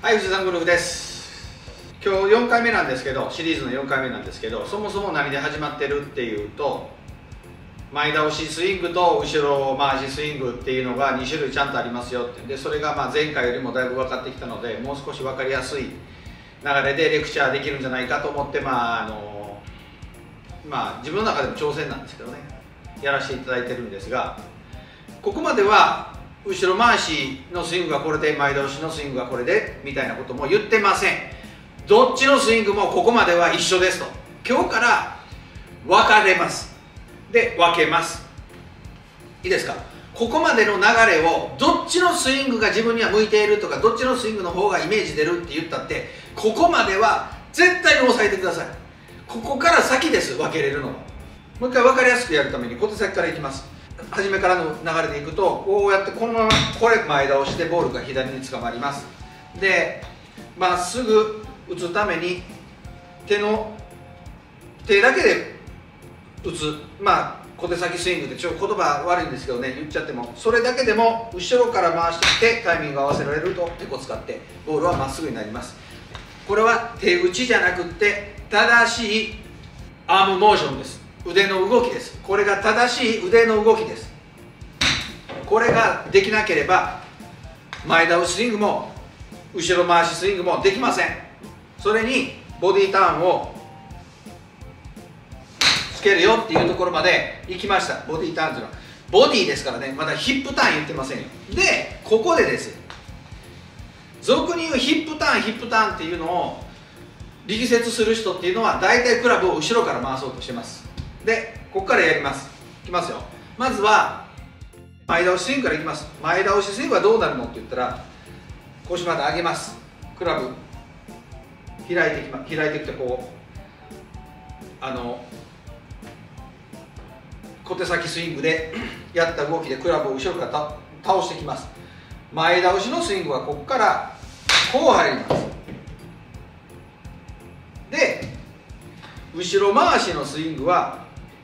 はい、藤井さんゴルフです。今日4回目なんですけど、シリーズの4回目なんですけど、そもそも何で始まってるっていうと、前倒しスイングと後ろ回しスイングっていうのが2種類ちゃんとありますよって。でそれが前回よりもだいぶ分かってきたので、もう少し分かりやすい流れでレクチャーできるんじゃないかと思って、自分の中でも挑戦なんですけどね、やらせていただいてるんですが、ここまでは後ろ回しのスイングがこれで、前倒しのスイングがこれでみたいなことも言ってません。どっちのスイングもここまでは一緒ですと。今日から分かれます。で分けます。いいですか。ここまでの流れをどっちのスイングが自分には向いているとか、どっちのスイングの方がイメージ出るって言ったって、ここまでは絶対に押さえてください。ここから先です、分けれるのも。もう一回分かりやすくやるために小手先からいきます。初めからの流れでいくと、こうやってこのままこれ前倒しでボールが左に捕まります。でまっすぐ打つために手だけで打つ、小手先スイングって言葉悪いんですけどね、言っちゃっても、それだけでも後ろから回してきてタイミングを合わせられると、手こ使ってボールはまっすぐになります。これは手打ちじゃなくって正しいアームモーションです。腕の動きです。これが正しい腕の動きです。これができなければ前倒しスイングも後ろ回しスイングもできません。それにボディターンをつけるよっていうところまで行きました。ボディターンというのはボディですからね、まだヒップターン言ってませんよ。でここでですよ、俗に言うヒップターンっていうのを力説する人っていうのは、大体クラブを後ろから回そうとしてます。でここからやります。いきますよ。まずは前倒しスイングからいきます。前倒しスイングはどうなるのって言ったら、腰まで上げます。クラブ開いてきて、こう小手先スイングでやった動きでクラブを後ろから倒してきます。前倒しのスイングはここからこう入ります。で後ろ回しのスイングは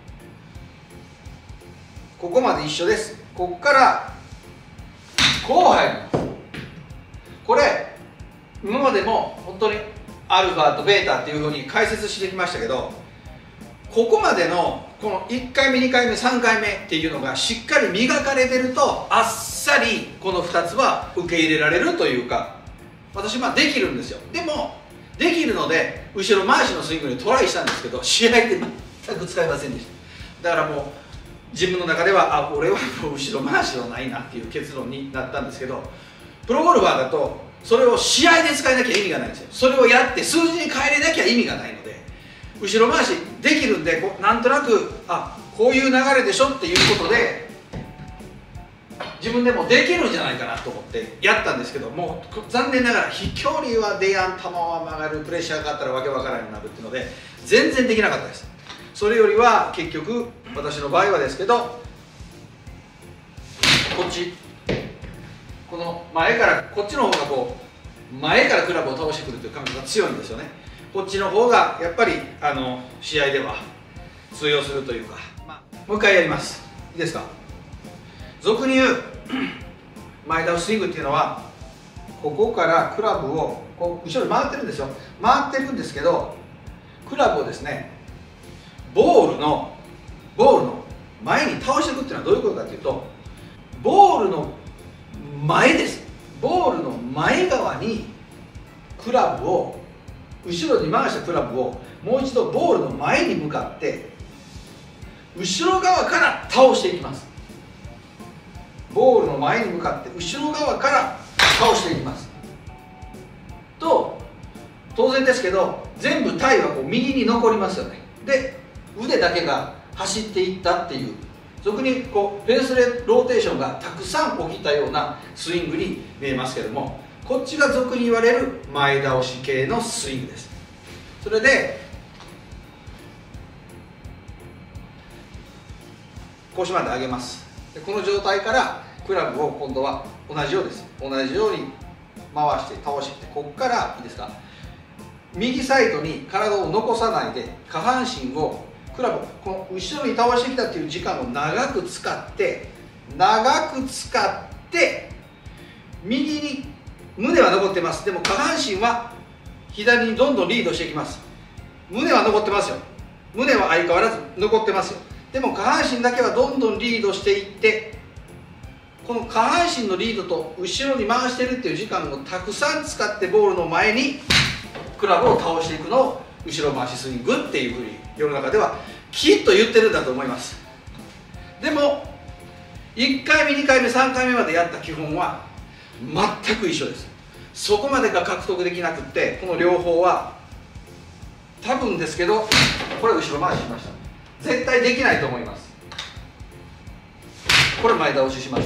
ここまで一緒です。ここからこう入ります。これ今までも本当にアルファとベータっていうふうに解説してきましたけど、ここまでのこの1回目2回目3回目っていうのがしっかり磨かれてると、あっさりこの2つは受け入れられるというか、私できるんですよ。でもできるので後ろ回しのスイングにトライしたんですけど、試合で全く使えませんでした。だからもう自分の中では、俺はもう後ろ回しはないなっていう結論になったんですけど、プロゴルファーだとそれを試合で使えなきゃ意味がないんですよ。それをやって数字に変えれなきゃ意味がないので、後ろ回しできるんで、なんとなくこういう流れでしょっていうことで自分でもできるんじゃないかなと思ってやったんですけど、もう残念ながら飛距離は出やん、球は曲がる、プレッシャーがあったらわけわからないようになるっていうので全然できなかったです。それよりは結局私の場合はですけど、こっちこの前からこっちの方が前からクラブを倒してくるという感覚が強いんですよね。こっちの方がやっぱり試合では通用するというか、もう一回やります。いいですか。俗に言う前倒しスイングっていうのは、ここからクラブを後ろに回ってるんですよ。回ってるんですけど、クラブをですね、ボールの前に倒していくっていうのはどういうことかというと、ボールの前です。ボールの前側にクラブを、後ろに回したクラブをもう一度ボールの前に向かって後ろ側から倒していきます。ボールの前に向かって後ろ側から倒していきますと、当然ですけど全部体は右に残りますよね。で腕だけが走っていったっていう、俗にフェースローテーションがたくさん起きたようなスイングに見えますけども、こっちが俗に言われる前倒し系のスイングです。それで腰まで上げます。でこの状態からクラブを今度は同じようです。同じように回して倒してきて、ここからいいですか、右サイドに体を残さないで下半身をクラブこの後ろに倒してきたっていう時間を長く使って右に胸は残ってます。でも下半身は左にどんどんリードしていきます。胸は残ってますよ。胸は相変わらず残ってますよ。でも下半身だけはどんどんリードしていって、この下半身のリードと後ろに回してるっていう時間をたくさん使ってボールの前にクラブを倒していくのを後ろ回しスイングっていうふうに世の中ではきっと言ってるんだと思います。でも1回目2回目3回目までやった基本は全く一緒です。そこまでが獲得できなくって、この両方は多分ですけど、これ後ろ回ししました。絶対できないと思います。これ前倒しします。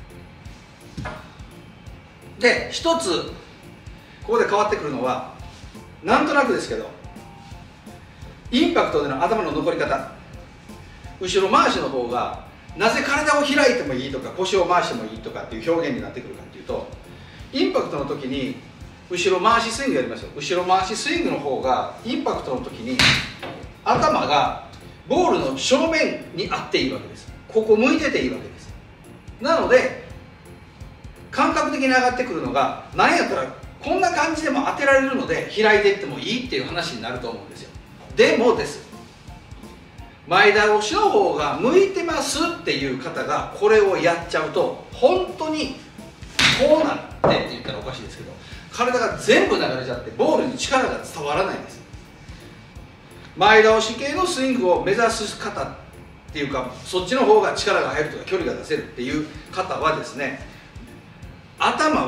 で一つここで変わってくるのは、なんとなくですけど、インパクトでの頭の残り方、後ろ回しの方がなぜ体を開いてもいいとか腰を回してもいいとかっていう表現になってくるかっていうと、インパクトの時に後ろ回しスイングやりますよ。後ろ回しスイングの方がインパクトの時に頭がボールの正面にあっていいわけです。ここ向いてていいわけです。なので感覚的に上がってくるのが、何やったらこんな感じでも当てられるので開いていってもいいっていう話になると思うんですよ。でもです、前倒しの方が向いてますっていう方がこれをやっちゃうと、本当にこうなってって言ったらおかしいですけど、体が全部流れちゃってボールに力が伝わらないんです。前倒し系のスイングを目指す方っていうか、そっちの方が力が入るとか距離が出せるっていう方はですね、頭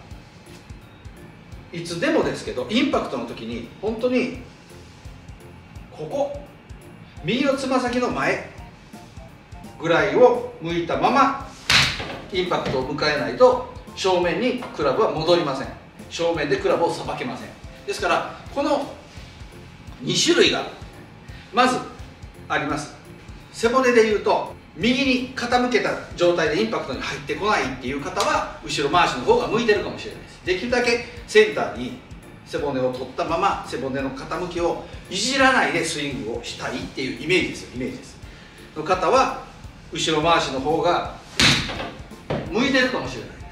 はいつでもですけど、インパクトの時に本当にここ右のつま先の前ぐらいを向いたままインパクトを迎えないと正面にクラブは戻りません。正面でクラブをさばけません。ですからこの2種類がまずあります。背骨でいうと右に傾けた状態でインパクトに入ってこないっていう方は後ろ回しの方が向いてるかもしれないです。できるだけセンターに背骨を取ったまま背骨の傾きをいじらないでスイングをしたいっていうイメージですよ。イメージですの方は後ろ回しの方が向いてるかもしれないです。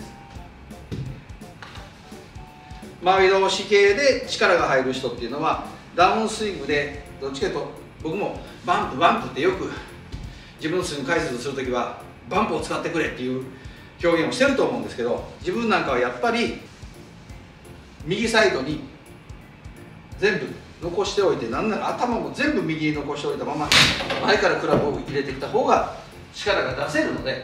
前倒し系で力が入る人っていうのはダウンスイングでどっちかというと、僕もバンプバンプってよく自分のスイング解説するときはバンプを使ってくれっていう表現をしてると思うんですけど、自分なんかはやっぱり右サイドに全部残しておいて、なんなら頭も全部右に残しておいたまま前からクラブを入れてきた方が力が出せるので、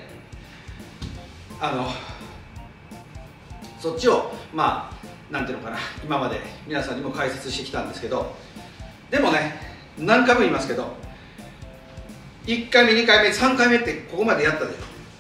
そっちをなんていうのかな、今まで皆さんにも解説してきたんですけど、でもね、何回も言いますけど、1回目2回目3回目ってここまでやったでし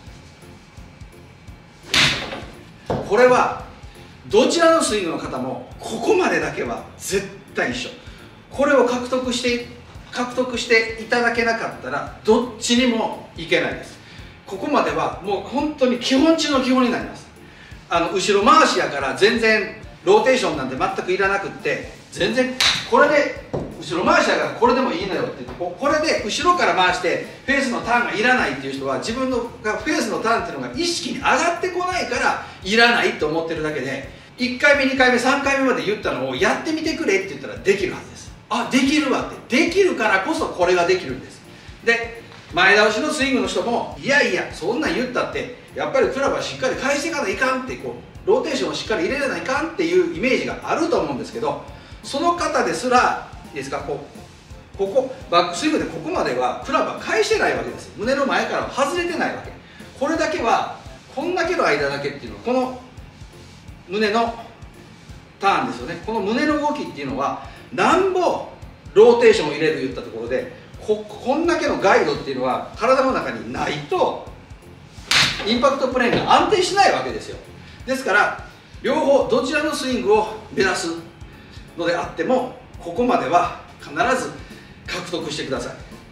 ょ。これはどちらのスイングの方もここまでだけは絶対一緒。これを獲得していただけなかったらどっちにもいけないです。ここまではもう本当に基本中の基本になります。後ろ回しやから全然ローテーションなんて全くいらなくって、全然これで後ろ回しやからこれでもいいのよって言って、これで後ろから回してフェースのターンがいらないっていう人は、自分のフェースのターンっていうのが意識に上がってこないからいらないと思ってるだけで、1回目2回目3回目まで言ったのをやってみてくれって言ったらできるはずです。あ、できるわって、できるからこそこれができるんです。で、前倒しのスイングの人も、いやいやそんなん言ったってやっぱりクラブはしっかり返していかないかんって、ローテーションをしっかり入れないかんっていうイメージがあると思うんですけど、その方ですらいいですか、ここバックスイングでここまではクラブは返してないわけです。胸の前からは外れてないわけ。これだけはこんだけの間だけっていうのは、この胸のターンですよね。この胸の動きっていうのはなんぼローテーションを入れる言ったところで、こんだけのガイドっていうのは体の中にないとインパクトプレーンが安定しないわけですよ。ですから両方どちらのスイングを目指すのであっても、ここまでは必ず獲得してください。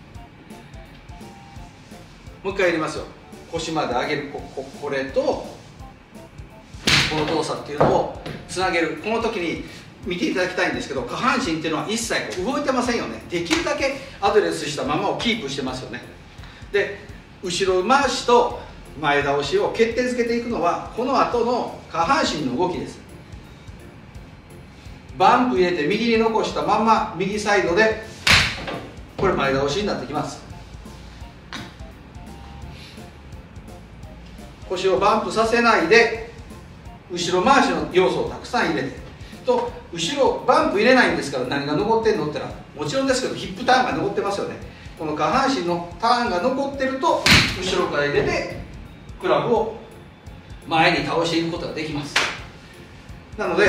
もう一回やりますよ。腰まで上げる、これとこの動作っていうのをつなげる。この時に見ていただきたいんですけど、下半身っていうのは一切動いてませんよね。できるだけアドレスしたままをキープしてますよね。で、後ろ回しと前倒しを決定づけていくのはこの後の下半身の動きです。 バンプ入れて右に残したまんま右サイドでこれ前倒しになってきます。腰をバンプさせないで後ろ回しの要素をたくさん入れてと、後ろバンプ入れないんですから何が残ってんのってのはもちろんですけどヒップターンが残ってますよね。この下半身のターンが残ってると後ろから入れてクラブを前に倒していくことができます。なので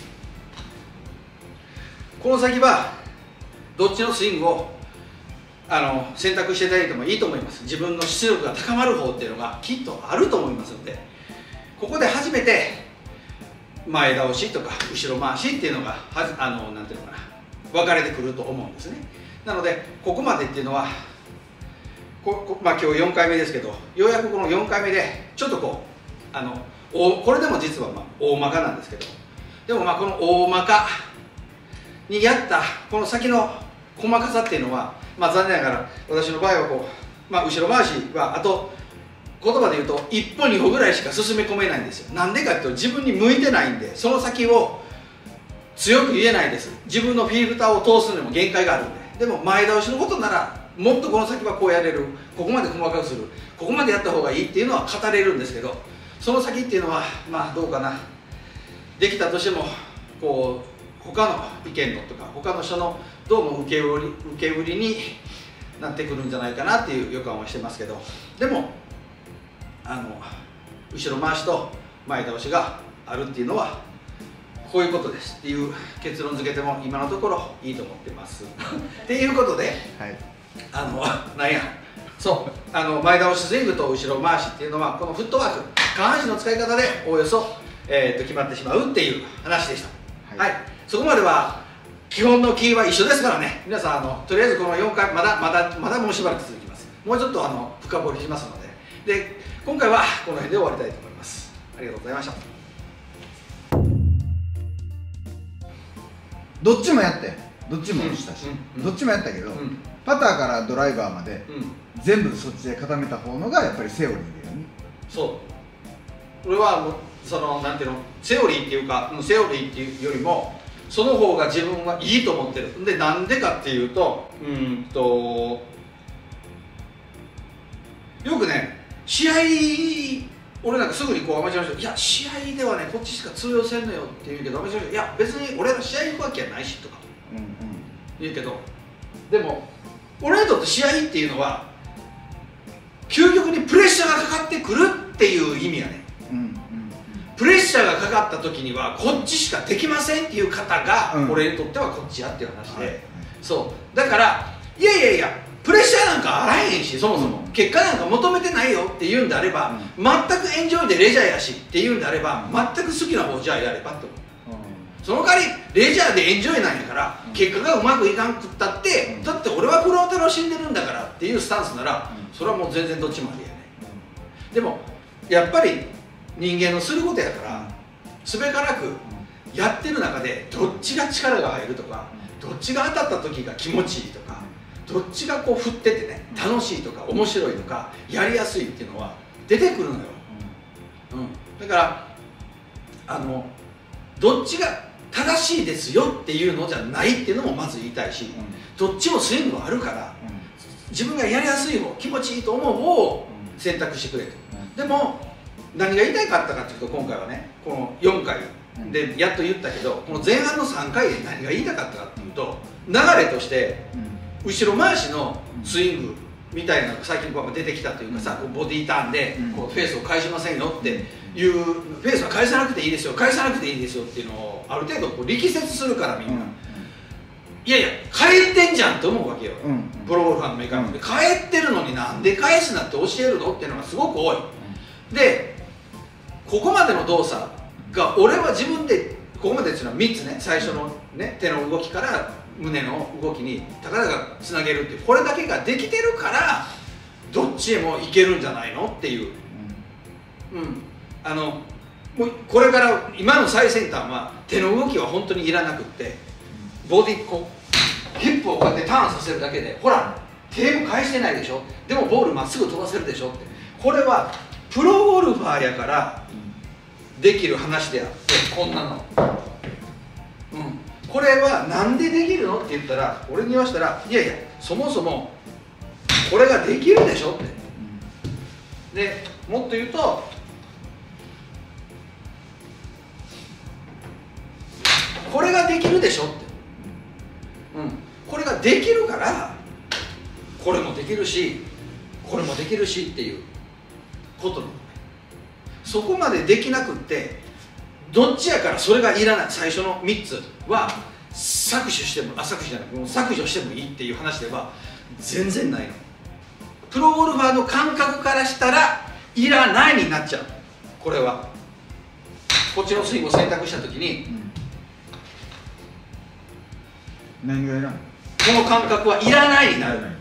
この先はどっちのスイングを選択していただいてもいいと思います。自分の出力が高まる方っていうのがきっとあると思いますので、ここで初めて前倒しとか後ろ回しっていうのがなんていうのかな、分かれてくると思うんですね。なのでここまでっていうのはまあ、今日4回目ですけど、ようやくこの4回目でちょっとこれでも実はまあ大まかなんですけど、でもまあこの大まかにやったこの先の細かさっていうのは、まあ、残念ながら私の場合はまあ、後ろ回しはあと言葉で言うと1歩2歩ぐらいしか進め込めないんですよ。なんでかっていうと自分に向いてないんで、その先を強く言えないです。自分のフィルターを通すのにも限界があるんで。でも前倒しのことならもっとこの先はこうやれる、ここまで細かくする、ここまでやった方がいいっていうのは語れるんですけど、その先っていうのはまあどうかな、できたとしても他の意見のとか他の人のどうも受け売りになってくるんじゃないかなっていう予感はしてますけど、でも後ろ回しと前倒しがあるっていうのはこういうことですっていう結論付けても今のところいいと思ってますっていうことで、はい、なんやそう前倒しスイングと後ろ回しっていうのはこのフットワーク下半身の使い方でおおよそ、決まってしまうっていう話でした。はい、はい、そこまでは基本のキーは一緒ですからね、皆さんとりあえずこの4回まだもうしばらく続きます。もうちょっと深掘りしますので、今回はこの辺で終わりたいと思います。ありがとうございました。 どっちもやってどっちもしたし、どっちもやったけど、パターからドライバーまで、全部そっちで固めた方のがやっぱりセオリーだよね。 そう俺はもうなんていうの、セオリーっていうかセオリーっていうよりもその方が自分はいいと思ってる。でなんでかっていうとよくね試合俺なんかすぐにアマチュアの人「いや試合ではねこっちしか通用せんのよ」って言うけど、アマチュアの人「いや別に俺ら試合行くわけやないし」とか言うけど、でも俺にとって試合っていうのは究極にプレッシャーがかかってくるっていう意味やね。プレッシャーがかかった時にはこっちしかできませんっていう方が俺にとってはこっちやっていう話で、そうだからいやプレッシャーなんかあらへんし、そもそも結果なんか求めてないよって言うんであれば、全くエンジョイでレジャーやしって言うんであれば、全く好きな方じゃあやればって思う。その代わりレジャーでエンジョイなんやから結果がうまくいかんくったって、だって俺はプロを楽しんでるんだからっていうスタンスならそれはもう全然どっちもありやね。でもやっぱり人間のすることやからすべからくやってる中でどっちが力が入るとか、どっちが当たった時が気持ちいいとか、どっちが振っててね楽しいとか面白いとかやりやすいっていうのは出てくるのよ。だからどっちが正しいですよっていうのじゃないっていうのもまず言いたいし、どっちもスイングはあるから自分がやりやすい方、気持ちいいと思う方を選択してくれと。でも何が言いたいかったかっていうと、今回はねこの4回でやっと言ったけど、この前半の3回で何が言いたかったかっていうと、流れとして後ろ回しのスイングみたいなのが最近出てきたというかさ、ボディーターンでフェースを返しませんよっていう、フェースは返さなくていいですよ、返さなくていいですよっていうのをある程度力説するからみんな、いやいや返ってんじゃんって思うわけよ、プロゴルファーのメーカーで返ってるのになんで返すなって教えるのっていうのがすごく多い。でここまでの動作が俺は自分でここまでっていうのは3つね、最初のね手の動きから胸の動きに高々つなげるっていう、これだけができてるからどっちへもいけるんじゃないのっていう、もうこれから今の最先端は手の動きは本当にいらなくって、ボディヒップをこうやってターンさせるだけで、ほら手も返してないでしょ、でもボールまっすぐ飛ばせるでしょって、これはプロゴルファーやからできる話であって、こんなのこれはなんでできるのって言ったら、俺に言わしたら、いやいやそもそもこれができるでしょって、でもっと言うと、これができるでしょって、これができるからこれもできるしこれもできるしっていうことなの。そこまでできなくって、どっちやからそれがいらない、最初の3つは削除しても、削除じゃなくてもう削除してもいいっていう話では全然ないの。プロゴルファーの感覚からしたらいらないになっちゃう。これはこっちのスイングを選択した時に、 何がいらない？ この感覚はいらないになる。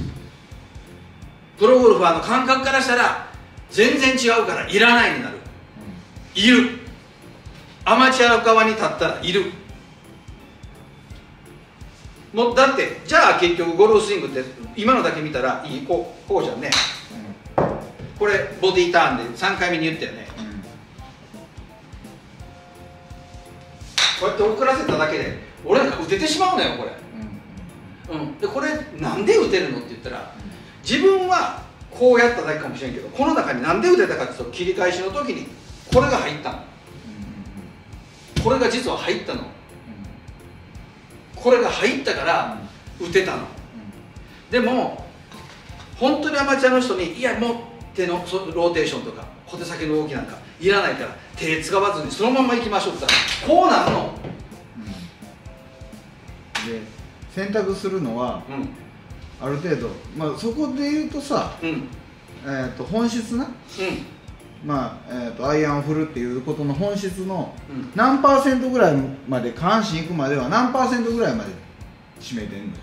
プロゴルファーの感覚からしたら全然違うからいらないになる、いる。アマチュアの側に立ったらいる。もうだってじゃあ結局ゴルフスイングって今のだけ見たらいい、こうじゃんね、これボディーターンで3回目に言ったよね、こうやって遅らせただけで俺なんか打ててしまうのよこれ、でこれなんで打てるのって言ったら、自分はこうやっただけかもしれんけど、この中になんで打てたかっていうと、切り返しの時にこれが入ったの、これが実は入ったの、これが入ったから打てたの、でも本当にアマチュアの人に、いやもう手のローテーションとか小手先の動きなんかいらないから手使わずにそのまま行きましょうって言ったらこうなんの、 で選択するのは、ある程度、そこで言うとさ、本質な、アイアンを振るっていうことの本質の何パーセントぐらいまで、下半身いくまでは何パーセントぐらいまで占めてんの？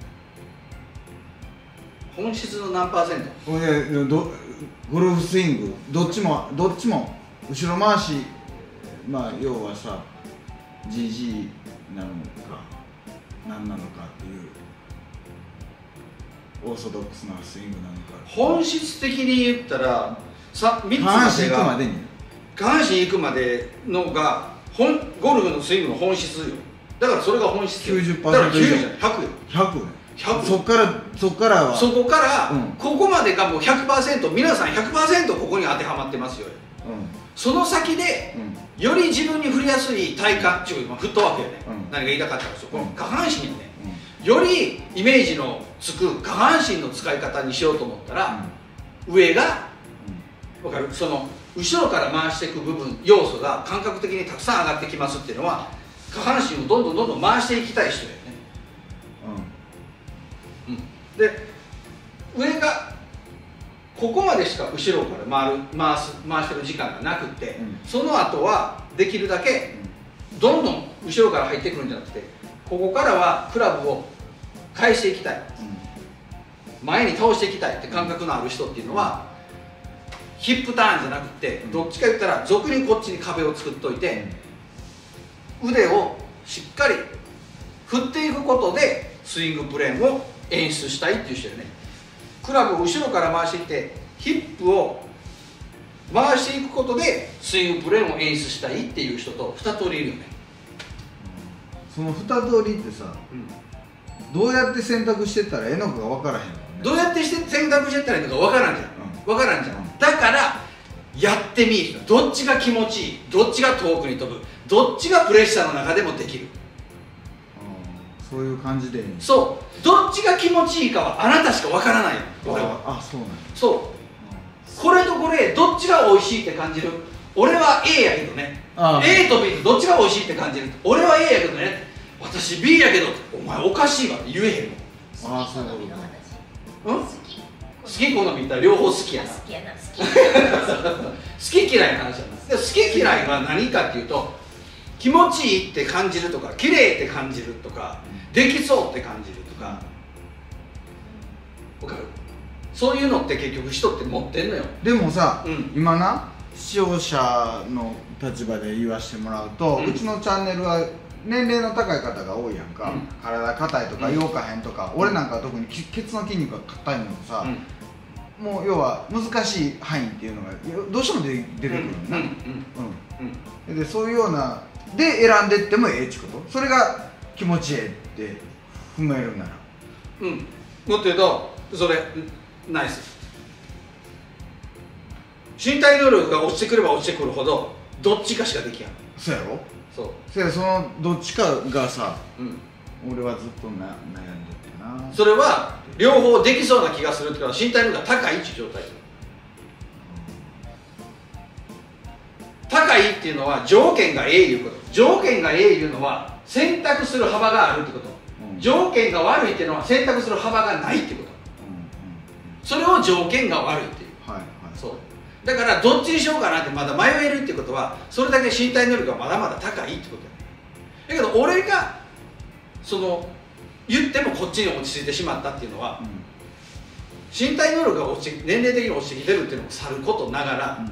本質の何パーセント？ ゴルフスイングどっちも後ろ回し、要はさ GG なのか何なのかっていうオーソドックスなスイングなのか。 本質的に言ったら3つ下半身いくまでに、 下半身いくまでのがゴルフのスイングの本質よ。だからそれが本質よ。 90% だから90じゃない、 100よ。そこからはここまでがもう 100%、 皆さん 100% ここに当てはまってますよ、その先で、より自分に振りやすい体幹、フットワークやね、何が言いたかったかですよ、この下半身やね、よりイメージのつく下半身の使い方にしようと思ったら、上が分かる、その後ろから回していく部分要素が感覚的にたくさん上がってきますっていうのは、下半身をどんどん回していきたい人やね、で上がここまでしか後ろから回してる時間がなくて、その後はできるだけどんどん後ろから入ってくるんじゃなくて、ここからはクラブを返していきたい、前に倒していきたいって感覚のある人っていうのは、ヒップターンじゃなくて、どっちか言ったら俗にこっちに壁を作っといて、腕をしっかり振っていくことでスイングプレーンを演出したいっていう人やね。クラブを後ろから回していってヒップを回していくことでスイングプレーンを演出したいっていう人と2通りいるよね。 その2通りってさ、どうやって選択してったらええのかが分からへんのね。 どうやって選択してったらいいのか分からんじゃん、分からんじゃん、だからやってみる。どっちが気持ちいい、どっちが遠くに飛ぶ、どっちがプレッシャーの中でもできる、 そういう感じで。 そう、どっちが気持ちいいかはあなたしか分からないよ、俺は。 そうなんや。 そう、これとこれどっちが美味しいって感じる。俺は A やけどね、A と B とどっちが美味しいって感じる。俺は A やけどね、私 B やけど、お前おかしいわって言えへんの。 そういうことね。 好き好み言ったら両方好きやな。好き嫌いの話やな。好き嫌いは何かっていうと、気持ちいいって感じるとか、綺麗って感じるとか、できそうって感じるとか、分かる？そういうのって結局人って持ってんのよ。 でもさ、今な視聴者の立場で言わせてもらうと、うちのチャンネルは年齢の高い方が多いやんか、体硬いとか動かへんとか、俺なんかは特にケツの筋肉が硬いのにさ、もう要は難しい範囲っていうのがどうしても出てくるんだな。でそういうようなで選んでってもええってこと。それが気持ちええって踏めるなら、 うん、もっと言うとそれナイス。身体能力が落ちてくれば落ちてくるほどどっちかしかできやん。 そうやろ。 そうそや、そのどっちかがさ、 うん、 俺はずっと悩んでってな。 それは両方できそうな気がするっていうか、身体能力が高いっていう状態。高いっていうのは条件がええいうこと。条件がええいうのは選択する幅があるってこと、うん、条件が悪いっていうのは選択する幅がないってこと、それを条件が悪いっていう、はいはい、そうだからどっちにしようかなってまだ迷えるってことは、それだけ身体能力がまだまだ高いってことや。だけど俺がその言ってもこっちに落ち着いてしまったっていうのは、うん、身体能力が年齢的に落ちてきてるっていうのもさることながら、うん、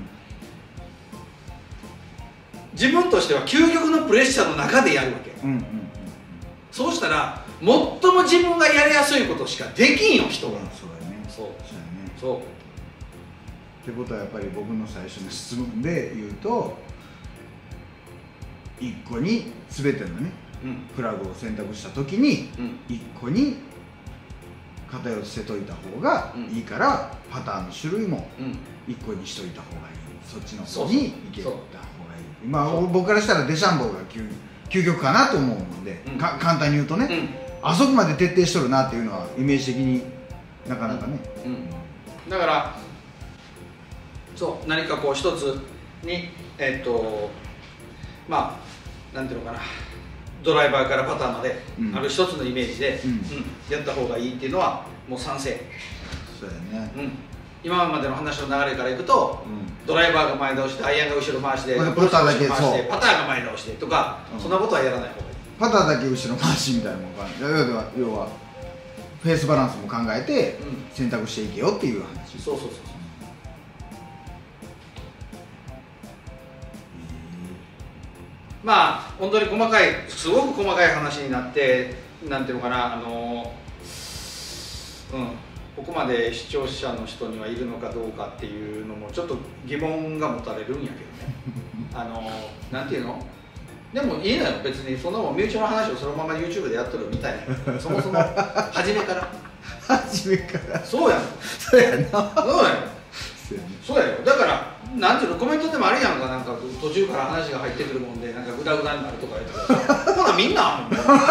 自分としては究極のプレッシャーの中でやるわけ、うんうんうん、そうしたら最も自分がやりやすいことしかできんよ人が、うん、そうだね、そうそうってことはやっぱり僕の最初の質問で言うと、1個に全てのね、うん、プラグを選択した時に、うん、1個に偏らせといた方がいいから、うん、パターンの種類も1個にしといた方がいい、そっちの方に行けた方がいい。まあ僕からしたらデシャンボーが究極かなと思うので、うん、簡単に言うとね、うん、あそこまで徹底しとるなっていうのはイメージ的になかなかね、 うんうん、だからそう何かこう一つにまあなんていうのかな、ドライバーからパターンまである一つのイメージで、うんうん、やった方がいいっていうのはもう賛成。 そうやね、うん、 今までの話の流れからいくと、うん、ドライバーが前倒してアイアンが後ろ回しでパターだけパターが前倒してとか、うん、そんなことはやらない方がいい。 パターだけ後ろ回しみたいなもんか、要はフェースバランスも考えて選択していけよっていう話、 そうそうそう。まあ本当に細かい、すごく細かい話になって、なんていうのかな、ここまで視聴者の人にはいるのかどうかっていうのもちょっと疑問が持たれるんやけどねなんていうの、でもいいのよ別に、そんなもん身内の話をそのまま YouTube でやっとるみたいな、そもそも初めから初めからそうやん、 そうやな、 そうやよ。だからなんていうの、コメントでもあるやんか、なんか途中から話が入ってくるもんでなんかグダグダになるとか言ってたらほらみんな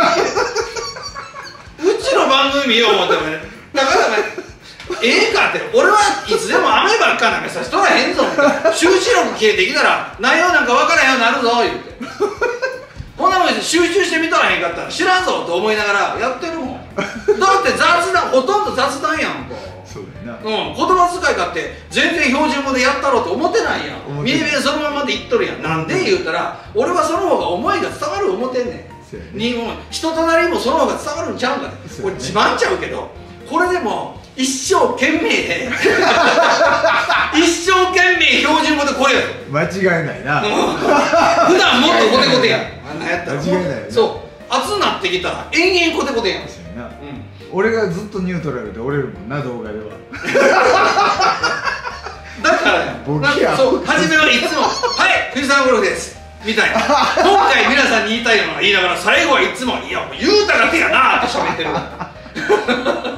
うちの番組見よう思ってもね、だからねええかって、俺はいつでも雨ばっかなんかさしとらへんぞみたいな、集中力消えてきたら内容なんか分からへんようになるぞ言うてこんなもん集中して見とらへんかったら知らんぞと思いながらやってるもんだって雑談、ほとんど雑談やんか。 そうだよな、 言葉遣いかって全然標準語でやったろうと思ってないやん。見え見えそのままで言っとるやん。なんで言うたら俺はその方が思いが伝わる思ってんねん。人となりもその方が伝わるんちゃうんかね。これ自慢ちゃうけど、これでも一生懸命で一生懸命標準語でこれやぞ。 間違いないな、 普段もっとコテコテやん。あんなやったら間違いないよな。 そう熱なってきたら延々コテコテやん。 俺がずっとニュートラルで折れるもんな、動画ではだからね、そう初めはいつも「はい藤沢ゴルフです」みたいな、今回皆さんに言いたいのは言いながら、最後はいつも「いやもう言うたらてやな」って喋ってる